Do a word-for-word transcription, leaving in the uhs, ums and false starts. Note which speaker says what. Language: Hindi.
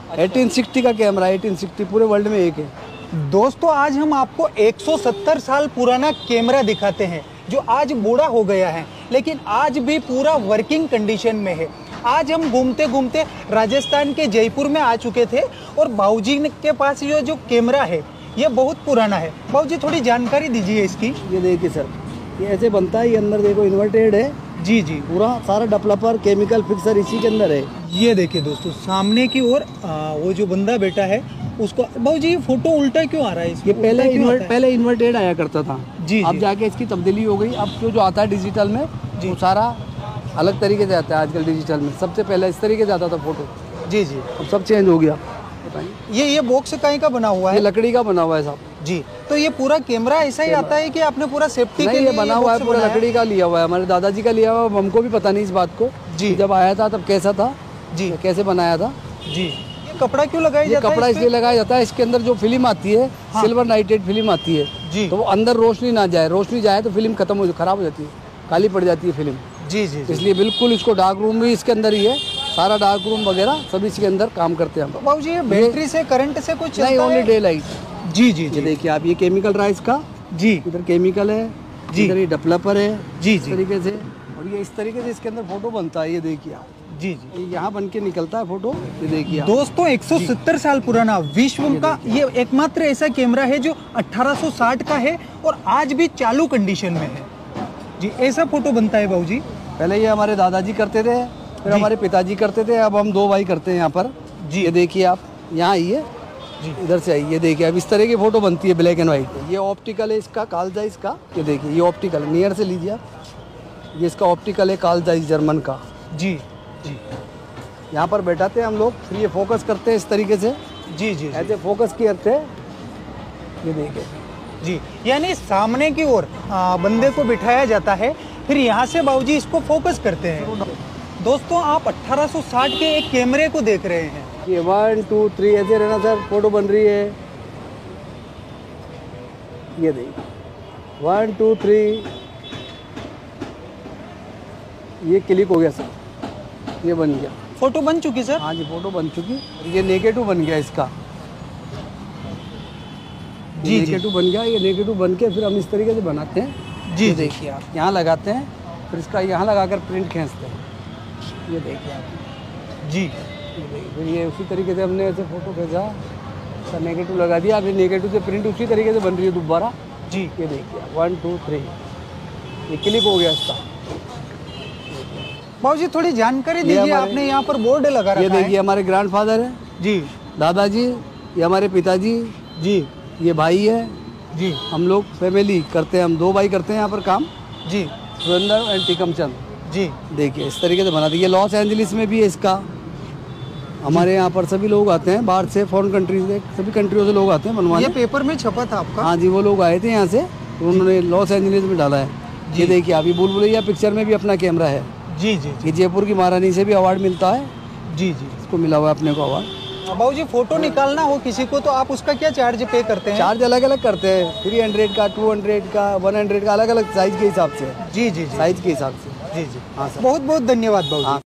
Speaker 1: एटीन सिक्सटी का कैमरा, एटीन सिक्सटी पूरे वर्ल्ड में एक है।
Speaker 2: दोस्तों आज हम आपको एक सौ सत्तर साल पुराना कैमरा दिखाते हैं जो आज बूढ़ा हो गया है लेकिन आज भी पूरा वर्किंग कंडीशन में है। आज हम घूमते घूमते राजस्थान के जयपुर में आ चुके थे और बाबूजी के पास ये जो कैमरा है ये बहुत पुराना है। बाबूजी थोड़ी जानकारी दीजिए इसकी।
Speaker 1: ये देखिए सर, ये ऐसे बनता है, ये अंदर देखो इन्वर्टेड है।
Speaker 2: जी जी,
Speaker 1: पूरा सारा डेवलपर केमिकल फिक्सर इसी के अंदर है।
Speaker 2: ये देखिए दोस्तों सामने की ओर वो जो बंदा बैठा है उसको। बाबूजी ये फोटो उल्टा क्यों आ रहा है?
Speaker 1: ये पहले इन्वर्ट पहले इन्वर्टेड आया करता था
Speaker 2: जी,
Speaker 1: अब जाके इसकी तब्दीली हो गई। अब जो जो आता है डिजिटल में वो सारा अलग तरीके से आता है। आजकल डिजिटल में सबसे पहले इस तरीके से आता था फोटो। जी जी, अब सब चेंज हो गया। बताइए,
Speaker 2: ये ये बॉक्स कहीं का बना हुआ है?
Speaker 1: ये लकड़ी का बना हुआ है साहब
Speaker 2: जी। तो ये पूरा कैमरा ऐसा ही आता है कि आपने पूरा सेफ्टी के लिए
Speaker 1: ये बना हुआ है? पूरा लकड़ी का लिया हुआ है, हमारे दादाजी का लिया हुआ है। हमको भी पता नहीं इस बात को जी, जब आया था तब कैसा था जी, कैसे बनाया था जी।
Speaker 2: ये कपड़ा क्यों लगाया जाता है?
Speaker 1: कपड़ा इसलिए लगाया जाता है, इसके अंदर जो फिल्म आती है हाँ। सिल्वर नाइट्रेट फिल्म आती है जी, तो वो अंदर रोशनी ना जाए, रोशनी जाए तो फिल्म खत्म हो खराब हो जाती है, काली पड़ जाती है फिल्म जी जी, जी। इसलिए बिल्कुल इसको डार्क रूम भी इसके अंदर ही है, सारा डार्क रूम वगैरह सब इसके अंदर काम करते हैं हम।
Speaker 2: बाबूजी ये बैटरी से करंट से कुछ
Speaker 1: नहीं, ओनली डे लाइट।
Speaker 2: जी जी,
Speaker 1: ये देखिए आप, ये केमिकल रहा इसका जी, इधर केमिकल है जी, इधर ये डेवलपर है जी जी, इस तरीके से। और ये इस तरीके से इसके अंदर फोटो बनता है। ये देखिए आप जी जी, यहाँ बन के निकलता है फोटो। ये देखिए
Speaker 2: दोस्तों एक सौ सत्तर साल पुराना विश्व का ये एकमात्र ऐसा कैमरा है जो अठारह सौ साठ का है और आज भी चालू कंडीशन में है जी। ऐसा फोटो बनता है बाबूजी।
Speaker 1: पहले ये हमारे दादाजी करते थे, फिर हमारे पिताजी करते थे, अब हम दो भाई करते हैं यहाँ पर जी। ये देखिए आप, यहाँ आइए जी, इधर से आइए। देखिए अब इस तरह की फोटो बनती है ब्लैक एंड व्हाइट। ये ऑप्टिकल है इसका, कालजाइस का। ये देखिए ये ऑप्टिकल, नियर से लीजिए आप, ये इसका ऑप्टिकल है कालजाइस जर्मन का जी जी। यहाँ पर बैठाते हैं हम लोग, फिर ये फोकस करते हैं इस तरीके से जी जी, ऐसे फोकस किए थे। ये देखिए
Speaker 2: जी, यानी सामने की ओर बंदे को बिठाया जाता है, फिर यहाँ से बाबूजी इसको फोकस करते हैं। दोस्तों आप अठारह सौ साठ के एक कैमरे को देख रहे हैं।
Speaker 1: ये वन टू थ्री ऐसे रहना सर, फोटो बन रही है। ये देखिए वन टू थ्री, ये क्लिक हो गया सर, ये बन गया।
Speaker 2: फोटो बन चुकी सर?
Speaker 1: हाँ जी, फोटो बन चुकी। ये नेगेटिव बन गया इसका जी, नेगेटिव बन गया। ये नेगेटिव बन के फिर हम इस तरीके से बनाते हैं जी। देखिए आप यहाँ लगाते हैं, फिर इसका यहाँ लगाकर प्रिंट खींचते हैं। ये देखिए आप जी, फिर ये उसी तरीके से हमने ऐसे फोटो भेजा, इसका नेगेटिव लगा दिया। अभी नेगेटिव से प्रिंट उसी तरीके से बन रही है दोबारा जी। ये देखिए वन टू थ्री, ये क्लिक हो गया इसका।
Speaker 2: बाबूजी थोड़ी जानकारी दीजिए, आपने यहाँ पर बोर्ड लगा रखा है।
Speaker 1: ये देखिए हमारे ग्रैंडफादर है जी, दादाजी, ये हमारे पिताजी जी, ये भाई है जी। हम लोग फैमिली करते हैं, हम दो भाई करते हैं यहाँ पर काम जी, सुरेंद्र एंड टीकमचंद जी। देखिए इस तरीके से बना दिए। लॉस एंजलिस में भी है इसका। हमारे यहाँ पर सभी लोग आते हैं बाहर से, फॉरेन कंट्रीज से, सभी कंट्रियों से लोग आते हैं बनवाने।
Speaker 2: ये पेपर में छपा था आपका?
Speaker 1: हाँ जी, वो लोग आए थे यहाँ से, तो उन्होंने लॉस एंजलिस में डाला है। ये देखिए अभी बुलबुलैया पिक्चर में भी अपना कैमरा है जी जी, जी। जयपुर की महारानी से भी अवार्ड मिलता है जी जी, इसको मिला हुआ है अपने को अवार्ड।
Speaker 2: बाबूजी फोटो निकालना हो किसी को तो आप उसका क्या चार्ज पे करते हैं?
Speaker 1: चार्ज अलग अलग करते हैं, थ्री हंड्रेड का, टू हंड्रेड का, वन हंड्रेड का, अलग अलग साइज के हिसाब से जी जी, साइज के हिसाब से जी जी। हाँ सर,
Speaker 2: बहुत बहुत धन्यवाद बाबूजी।